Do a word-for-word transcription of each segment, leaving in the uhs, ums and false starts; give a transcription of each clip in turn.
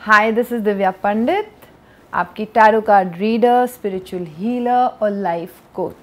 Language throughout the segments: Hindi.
Hi, this is Divya Pandit, आपकी tarot card reader, spiritual healer और लाइफ कोच।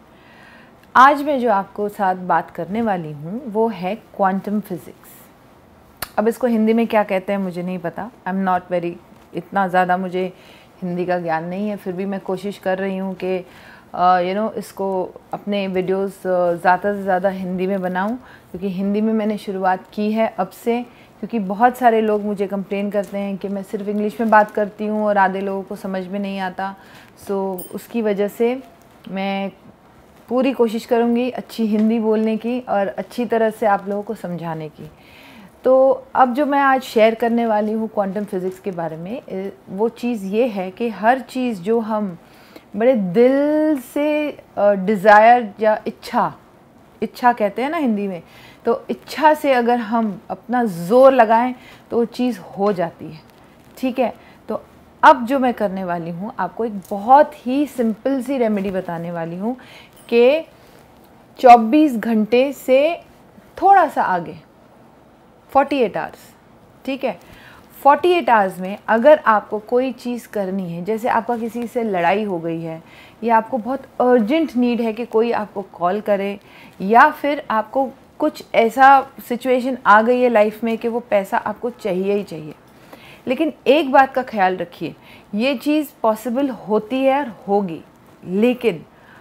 आज मैं जो आपको साथ बात करने वाली हूँ वो है क्वांटम फिज़िक्स। अब इसको हिंदी में क्या कहते हैं मुझे नहीं पता। आई एम नॉट वेरी, इतना ज़्यादा मुझे हिंदी का ज्ञान नहीं है, फिर भी मैं कोशिश कर रही हूँ कि यू नो इसको अपने वीडियोस ज़्यादा से ज़्यादा हिंदी में बनाऊँ, क्योंकि हिंदी में मैंने शुरुआत की है अब से, क्योंकि बहुत सारे लोग मुझे कंप्लेन करते हैं कि मैं सिर्फ इंग्लिश में बात करती हूँ और आधे लोगों को समझ में नहीं आता। सो उसकी वजह से मैं पूरी कोशिश करूँगी अच्छी हिंदी बोलने की और अच्छी तरह से आप लोगों को समझाने की। तो अब जो मैं आज शेयर करने वाली हूँ क्वांटम फिज़िक्स के बारे में, वो चीज़ ये है कि हर चीज़ जो हम बड़े दिल से डिज़ायर या इच्छा इच्छा कहते हैं ना हिंदी में, तो इच्छा से अगर हम अपना ज़ोर लगाएं तो वो चीज़ हो जाती है। ठीक है, तो अब जो मैं करने वाली हूँ आपको एक बहुत ही सिंपल सी रेमेडी बताने वाली हूँ कि चौबीस घंटे से थोड़ा सा आगे अड़तालीस आवर्स, ठीक है, अड़तालीस आवर्स में अगर आपको कोई चीज़ करनी है, जैसे आपका किसी से लड़ाई हो गई है या आपको बहुत अर्जेंट नीड है कि कोई आपको कॉल करे, या फिर आपको कुछ ऐसा सिचुएशन आ गई है लाइफ में कि वो पैसा आपको चाहिए ही चाहिए, लेकिन एक बात का ख्याल रखिए, ये चीज़ पॉसिबल होती है और होगी, लेकिन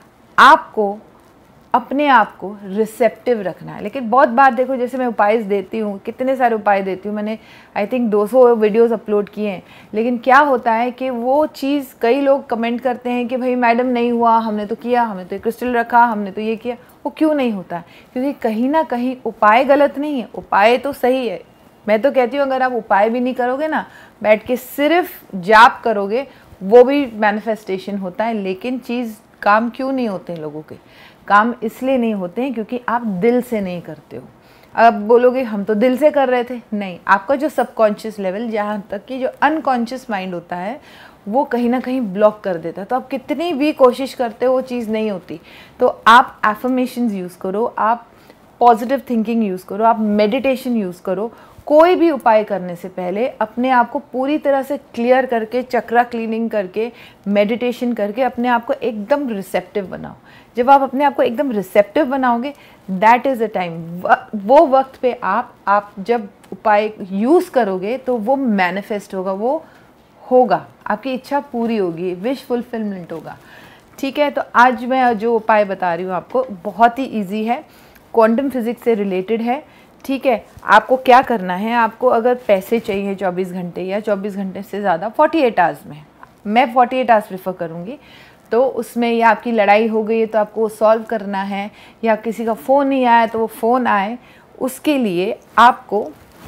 आपको अपने आप को रिसेप्टिव रखना है। लेकिन बहुत बार देखो, जैसे मैं उपाय देती हूँ, कितने सारे उपाय देती हूँ, मैंने आई थिंक दो सौ वीडियोस अपलोड किए हैं, लेकिन क्या होता है कि वो चीज़ कई लोग कमेंट करते हैं कि भाई मैडम नहीं हुआ, हमने तो किया, हमने तो क्रिस्टल रखा, हमने तो ये किया। वो क्यों नहीं होता है? क्योंकि कहीं ना कहीं उपाय गलत नहीं है, उपाय तो सही है। मैं तो कहती हूँ अगर आप उपाय भी नहीं करोगे ना, बैठ के सिर्फ जाप करोगे, वो भी मैनिफेस्टेशन होता है। लेकिन चीज़ काम क्यों नहीं होते हैं लोगों के? काम इसलिए नहीं होते हैं क्योंकि आप दिल से नहीं करते हो। अब बोलोगे हम तो दिल से कर रहे थे, नहीं, आपका जो सबकॉन्शियस लेवल, जहाँ तक कि जो अनकॉन्शियस माइंड होता है, वो कहीं ना कहीं ब्लॉक कर देता है। तो आप कितनी भी कोशिश करते हो वो चीज़ नहीं होती। तो आप एफर्मेशंस यूज़ करो, आप पॉजिटिव थिंकिंग यूज़ करो, आप मेडिटेशन यूज़ करो। कोई भी उपाय करने से पहले अपने आप को पूरी तरह से क्लियर करके, चक्रा क्लीनिंग करके, मेडिटेशन करके अपने आप को एकदम रिसेप्टिव बनाओ। जब आप अपने आप को एकदम रिसेप्टिव बनाओगे, दैट इज़ अ टाइम, वो वक्त पे आप आप जब उपाय यूज़ करोगे तो वो मैनिफेस्ट होगा, वो होगा, आपकी इच्छा पूरी होगी, विश फुलफिलमेंट होगा। ठीक है, तो आज मैं जो उपाय बता रही हूँ आपको बहुत ही ईजी है, क्वांटम फिज़िक्स से रिलेटेड है। ठीक है, आपको क्या करना है, आपको अगर पैसे चाहिए चौबीस घंटे या चौबीस घंटे से ज़्यादा अड़तालीस आवर्स में, मैं अड़तालीस आवर्स प्रेफर करूँगी। तो उसमें या आपकी लड़ाई हो गई है तो आपको सॉल्व करना है, या किसी का फ़ोन नहीं आया तो वो फ़ोन आए, उसके लिए आपको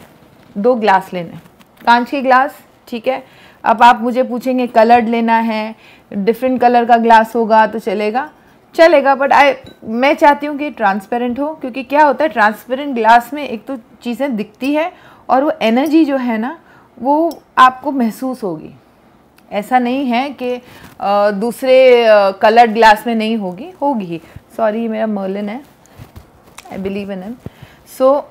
दो ग्लास लेने, कांच के ग्लास। ठीक है, अब आप मुझे पूछेंगे कलर्ड लेना है, डिफरेंट कलर का ग्लास होगा तो चलेगा चलेगा बट आई मैं चाहती हूँ कि ट्रांसपेरेंट हो, क्योंकि क्या होता है ट्रांसपेरेंट ग्लास में एक तो चीज़ें दिखती है और वो एनर्जी जो है ना वो आपको महसूस होगी। ऐसा नहीं है कि दूसरे कलर्ड ग्लास में नहीं होगी, होगी। सॉरी, ये मेरा मर्लिन है, आई बिलीव इन हिम। सो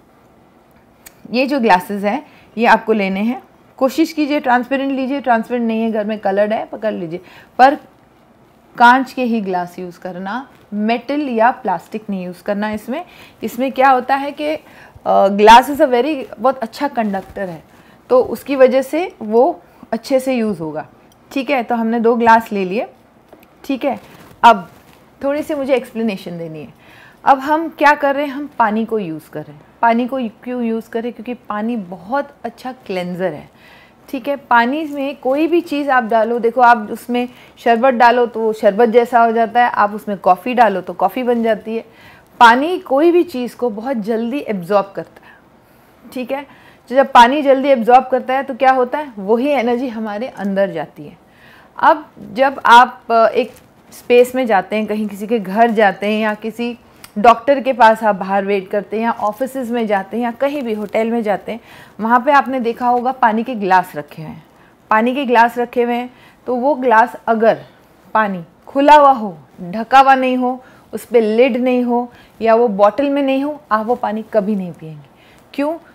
ये जो ग्लासेस हैं ये आपको लेने हैं। कोशिश कीजिए ट्रांसपेरेंट लीजिए, ट्रांसपेरेंट नहीं है घर में, कलर्ड है, पकड़ लीजिए, पर कांच के ही ग्लास यूज़ करना, मेटल या प्लास्टिक नहीं यूज़ करना। इसमें इसमें क्या होता है कि ग्लास इज़ अ वेरी बहुत अच्छा कंडक्टर है, तो उसकी वजह से वो अच्छे से यूज़ होगा। ठीक है, तो हमने दो ग्लास ले लिए। ठीक है, अब थोड़ी सी मुझे एक्सप्लेनेशन देनी है। अब हम क्या कर रहे हैं, हम पानी को यूज़ कर रहे हैं। पानी को क्यों यूज़ करें? क्योंकि पानी बहुत अच्छा क्लेंज़र है। ठीक है, पानी में कोई भी चीज़ आप डालो, देखो आप उसमें शरबत डालो तो शरबत जैसा हो जाता है, आप उसमें कॉफ़ी डालो तो कॉफ़ी बन जाती है। पानी कोई भी चीज़ को बहुत जल्दी एब्जॉर्ब करता है। ठीक है, तो जब पानी जल्दी एब्जॉर्ब करता है तो क्या होता है, वही एनर्जी हमारे अंदर जाती है। अब जब आप एक स्पेस में जाते हैं, कहीं किसी के घर जाते हैं, या किसी डॉक्टर के पास आप बाहर वेट करते हैं, या ऑफिसेज में जाते हैं, या कहीं भी होटल में जाते हैं, वहाँ पे आपने देखा होगा पानी के गिलास रखे हुए हैं। पानी के गिलास रखे हुए हैं तो वो गिलास अगर पानी खुला हुआ हो, ढका हुआ नहीं हो, उस पर लिड नहीं हो, या वो बॉटल में नहीं हो, आप वो पानी कभी नहीं पिएंगे। क्यों?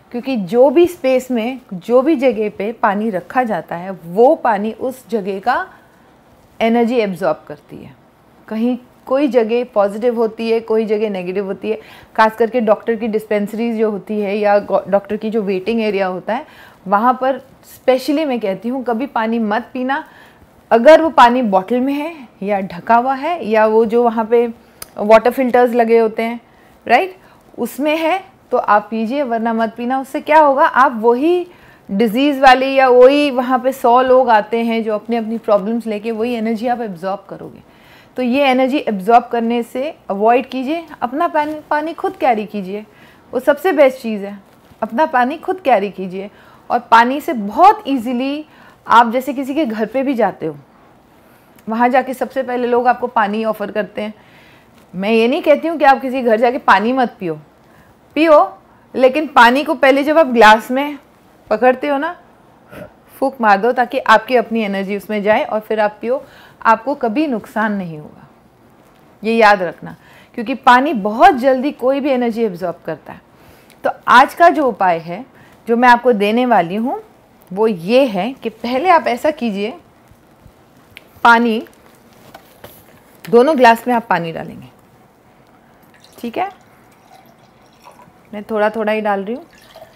क्योंकि जो भी स्पेस में, जो भी जगह पे पानी रखा जाता है, वो पानी उस जगह का एनर्जी एब्जॉर्ब करती है। कहीं कोई जगह पॉजिटिव होती है, कोई जगह नेगेटिव होती है। खास करके डॉक्टर की डिस्पेंसरीज जो होती है या डॉक्टर की जो वेटिंग एरिया होता है, वहाँ पर स्पेशली मैं कहती हूँ कभी पानी मत पीना। अगर वो पानी बॉटल में है या ढका हुआ है या वो जो वहाँ पे वाटर फिल्टर्स लगे होते हैं, राइट, उसमें है तो आप पीजिए, वरना मत पीना। उससे क्या होगा, आप वही डिजीज़ वाली या वही वहाँ पे सौ लोग आते हैं जो अपनी अपनी प्रॉब्लम्स लेके, वही एनर्जी आप एब्जॉर्ब करोगे। तो ये एनर्जी एब्जॉर्ब करने से अवॉइड कीजिए। अपना पानी पानी खुद कैरी कीजिए, वो सबसे बेस्ट चीज़ है। अपना पानी खुद कैरी कीजिए। और पानी से बहुत ईजीली आप जैसे किसी के घर पे भी जाते हो, वहाँ जाके सबसे पहले लोग आपको पानी ऑफ़र करते हैं। मैं ये नहीं कहती हूँ कि आप किसी घर जाके पानी मत पियो, पियो, लेकिन पानी को पहले जब आप ग्लास में पकड़ते हो ना, फूंक मार दो ताकि आपकी अपनी एनर्जी उसमें जाए और फिर आप पियो। आपको कभी नुकसान नहीं होगा, ये याद रखना, क्योंकि पानी बहुत जल्दी कोई भी एनर्जी एब्जॉर्ब करता है। तो आज का जो उपाय है जो मैं आपको देने वाली हूँ वो ये है कि पहले आप ऐसा कीजिए, पानी दोनों ग्लास में आप पानी डालेंगे, ठीक है। मैं थोड़ा थोड़ा ही डाल रही हूँ,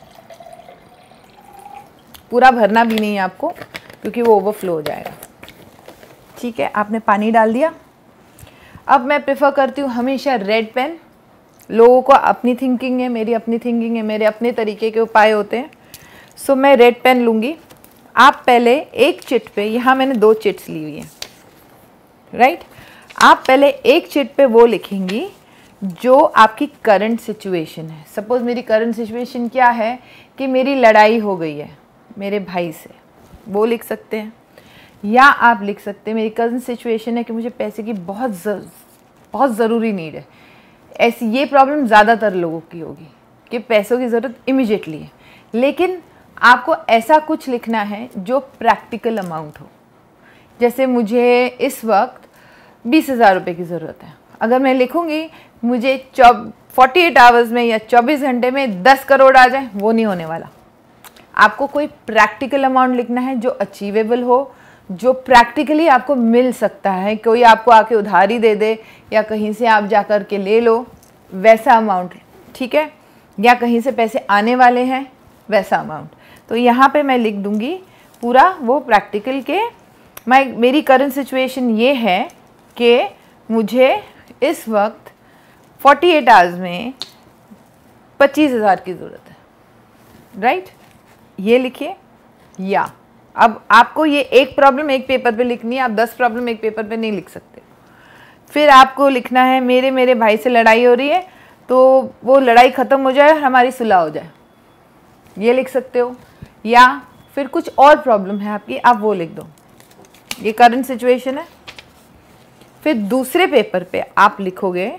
पूरा भरना भी नहीं है आपको, क्योंकि वो ओवरफ्लो हो जाएगा, ठीक है। आपने पानी डाल दिया। अब मैं प्रेफर करती हूँ हमेशा रेड पेन। लोगों को अपनी थिंकिंग है, मेरी अपनी थिंकिंग है, मेरे अपने तरीके के उपाय होते हैं। सो मैं रेड पेन लूँगी। आप पहले एक चिट पे, यहाँ मैंने दो चिट्स ली हुई हैं, राइट। आप पहले एक चिट पे वो लिखेंगी जो आपकी करंट सिचुएशन है। सपोज़ मेरी करंट सिचुएशन क्या है कि मेरी लड़ाई हो गई है मेरे भाई से, वो लिख सकते हैं। या आप लिख सकते हैं मेरी करंट सिचुएशन है कि मुझे पैसे की बहुत जर, बहुत ज़रूरी नीड है। ऐसी ये प्रॉब्लम ज़्यादातर लोगों की होगी कि पैसों की ज़रूरत इमीडिएटली है, लेकिन आपको ऐसा कुछ लिखना है जो प्रैक्टिकल अमाउंट हो। जैसे मुझे इस वक्त बीस हज़ार रुपये की ज़रूरत है, अगर मैं लिखूँगी मुझे चौब फोर्टी एट आवर्स में या चौबीस घंटे में दस करोड़ आ जाए, वो नहीं होने वाला। आपको कोई प्रैक्टिकल अमाउंट लिखना है जो अचीवेबल हो, जो प्रैक्टिकली आपको मिल सकता है। कोई आपको आके उधारी दे दे या कहीं से आप जा कर के ले लो, वैसा अमाउंट, ठीक है। या कहीं से पैसे आने वाले हैं, वैसा अमाउंट। तो यहाँ पे मैं लिख दूँगी पूरा वो प्रैक्टिकल के, मैं मेरी करंट सिचुएशन ये है कि मुझे इस वक्त अड़तालीस आवर्स में पच्चीस हज़ार की ज़रूरत है, राइट। ये लिखिए। या अब आपको ये एक प्रॉब्लम एक पेपर पे लिखनी है, आप दस प्रॉब्लम एक पेपर पे नहीं लिख सकते। फिर आपको लिखना है मेरे मेरे भाई से लड़ाई हो रही है, तो वो लड़ाई ख़त्म हो जाए और हमारी सुलह हो जाए, ये लिख सकते हो। या फिर कुछ और प्रॉब्लम है आपकी, आप वो लिख दो। ये करंट सिचुएशन है। फिर दूसरे पेपर पे आप लिखोगे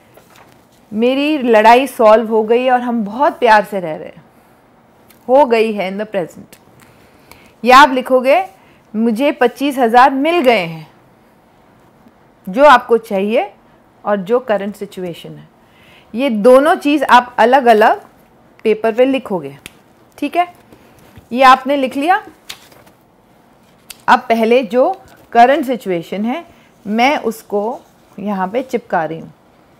मेरी लड़ाई सॉल्व हो गई और हम बहुत प्यार से रह रहे हैं, हो गई है इन द प्रेजेंट। या आप लिखोगे मुझे पच्चीस हज़ार मिल गए हैं, जो आपको चाहिए और जो करंट सिचुएशन है। ये दोनों चीज़ आप अलग अलग पेपर पे लिखोगे, ठीक है। ये आपने लिख लिया। अब पहले जो करंट सिचुएशन है मैं उसको यहाँ पे चिपका रही हूँ,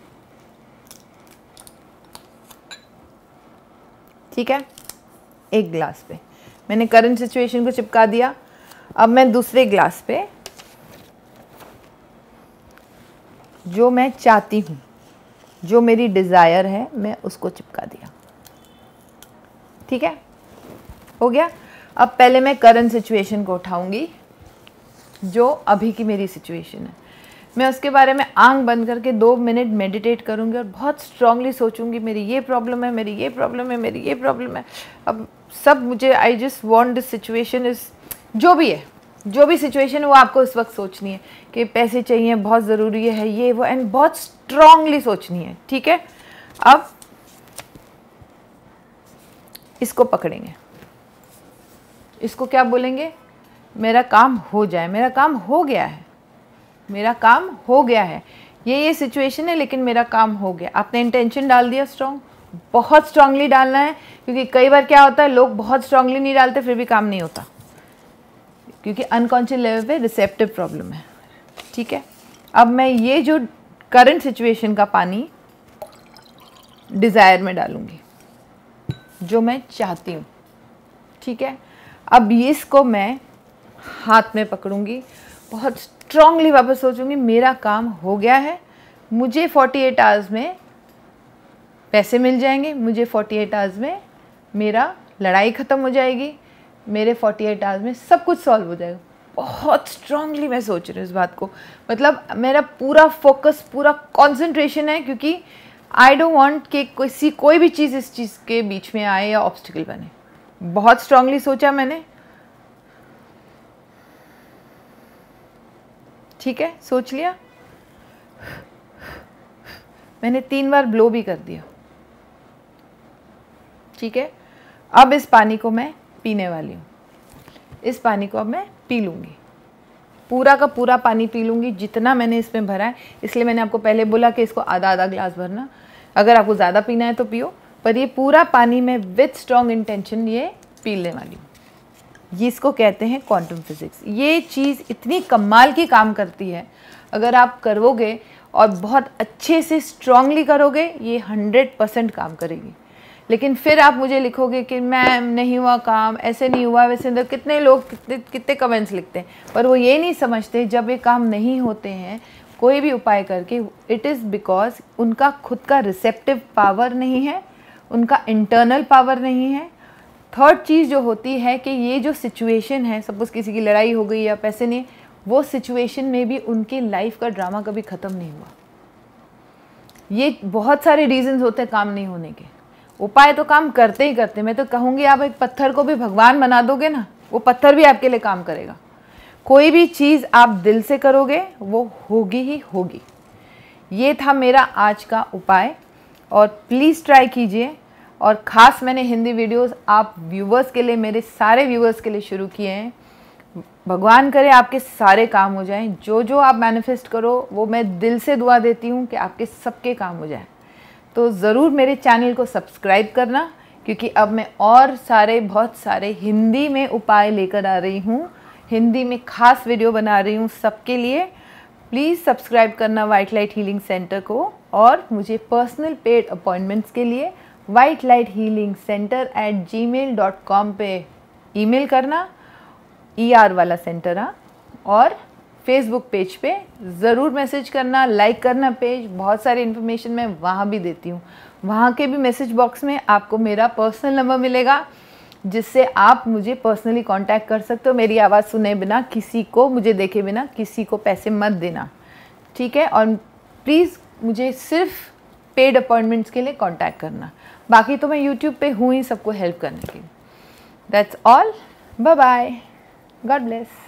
ठीक है। एक ग्लास पे मैंने करंट सिचुएशन को चिपका दिया। अब मैं दूसरे ग्लास पे जो मैं चाहती हूँ, जो मेरी डिज़ायर है, मैं उसको चिपका दिया, ठीक है। हो गया। अब पहले मैं करंट सिचुएशन को उठाऊंगी जो अभी की मेरी सिचुएशन है। मैं उसके बारे में आंख बंद करके दो मिनट मेडिटेट करूंगी और बहुत स्ट्रांगली सोचूंगी मेरी ये प्रॉब्लम है, मेरी ये प्रॉब्लम है, मेरी ये प्रॉब्लम है। अब सब मुझे, I just want this situation is, जो भी है, जो भी सिचुएशन है वो आपको इस वक्त सोचनी है कि पैसे चाहिए, बहुत ज़रूरी है, ये वो, एंड बहुत स्ट्रांगली सोचनी है, ठीक है। अब इसको पकड़ेंगे, इसको क्या बोलेंगे, मेरा काम हो जाए, मेरा काम हो गया है, मेरा काम हो गया है, ये ये सिचुएशन है लेकिन मेरा काम हो गया। आपने इंटेंशन डाल दिया स्ट्रॉन्ग, बहुत स्ट्रांगली डालना है, क्योंकि कई बार क्या होता है लोग बहुत स्ट्रांगली नहीं डालते फिर भी काम नहीं होता, क्योंकि अनकॉन्शियस लेवल पे रिसेप्टिव प्रॉब्लम है। ठीक है, अब मैं ये जो करंट सिचुएशन का पानी डिज़ायर में डालूंगी, जो मैं चाहती हूँ। ठीक है, अब इसको मैं हाथ में पकड़ूंगी, बहुत स्ट्रांगली वापस सोचूंगी मेरा काम हो गया है, मुझे अड़तालीस आवर्स में पैसे मिल जाएंगे, मुझे अड़तालीस आवर्स में मेरा लड़ाई ख़त्म हो जाएगी, मेरे अड़तालीस आवर्स में सब कुछ सॉल्व हो जाएगा। बहुत स्ट्रांगली मैं सोच रही हूँ इस बात को, मतलब मेरा पूरा फोकस, पूरा कंसंट्रेशन है, क्योंकि आई डोंट वांट कि किसी कोई भी चीज़ इस चीज़ के बीच में आए या ऑब्स्टिकल बने। बहुत स्ट्रांगली सोचा मैंने। ठीक है, सोच लिया, मैंने तीन बार ब्लो भी कर दिया। ठीक है, अब इस पानी को मैं पीने वाली हूँ। इस पानी को अब मैं पी लूँगी, पूरा का पूरा पानी पी लूँगी जितना मैंने इसमें भरा है। इसलिए मैंने आपको पहले बोला कि इसको आधा आधा ग्लास भरना, अगर आपको ज़्यादा पीना है तो पियो, पर ये पूरा पानी मैं विथ स्ट्रॉन्ग इंटेंशन ये पी लेने वाली हूँ। ये इसको कहते हैं क्वांटम फिजिक्स। ये चीज़ इतनी कमाल की काम करती है, अगर आप करोगे और बहुत अच्छे से स्ट्रांगली करोगे ये हंड्रेड परसेंट काम करेगी। लेकिन फिर आप मुझे लिखोगे कि मैम नहीं हुआ काम, ऐसे नहीं हुआ, वैसे अंदर कितने लोग कितने कितने कमेंट्स लिखते हैं, पर वो ये नहीं समझते जब ये काम नहीं होते हैं कोई भी उपाय करके, इट इज़ बिकॉज उनका खुद का रिसेप्टिव पावर नहीं है, उनका इंटरनल पावर नहीं है। थर्ड चीज़ जो होती है कि ये जो सिचुएशन है, सपोज़ किसी की लड़ाई हो गई या पैसे नहीं, वो सिचुएशन में भी उनकी लाइफ का ड्रामा कभी ख़त्म नहीं हुआ। ये बहुत सारे रीजंस होते हैं काम नहीं होने के, उपाय तो काम करते ही करते। मैं तो कहूँगी आप एक पत्थर को भी भगवान बना दोगे ना, वो पत्थर भी आपके लिए काम करेगा। कोई भी चीज़ आप दिल से करोगे वो होगी ही होगी। ये था मेरा आज का उपाय, और प्लीज़ ट्राई कीजिए। और ख़ास मैंने हिंदी वीडियोस आप व्यूवर्स के लिए, मेरे सारे व्यूवर्स के लिए शुरू किए हैं। भगवान करे आपके सारे काम हो जाएं, जो जो आप मैनिफेस्ट करो वो मैं दिल से दुआ देती हूँ कि आपके सबके काम हो जाएं। तो ज़रूर मेरे चैनल को सब्सक्राइब करना, क्योंकि अब मैं और सारे बहुत सारे हिंदी में उपाय लेकर आ रही हूँ, हिंदी में ख़ास वीडियो बना रही हूँ सबके लिए। प्लीज़ सब्सक्राइब करना वाइट लाइट हीलिंग सेंटर को, और मुझे पर्सनल पेड अपॉइंटमेंट्स के लिए white light healing centre at Gmail dot com पे ईमेल करना, ई आर वाला सेंटर। हाँ, और फेसबुक पेज पे ज़रूर मैसेज करना, लाइक करना पेज। बहुत सारी इन्फॉर्मेशन मैं वहाँ भी देती हूँ। वहाँ के भी मैसेज बॉक्स में आपको मेरा पर्सनल नंबर मिलेगा, जिससे आप मुझे पर्सनली कांटेक्ट कर सकते हो। मेरी आवाज़ सुने बिना, किसी को मुझे देखे बिना किसी को पैसे मत देना, ठीक है। और प्लीज़ मुझे सिर्फ पेड अपॉइंटमेंट्स के लिए कांटेक्ट करना, बाकी तो मैं यूट्यूब पे हूँ ही सबको हेल्प करने के लिए। That's all, bye bye, God bless.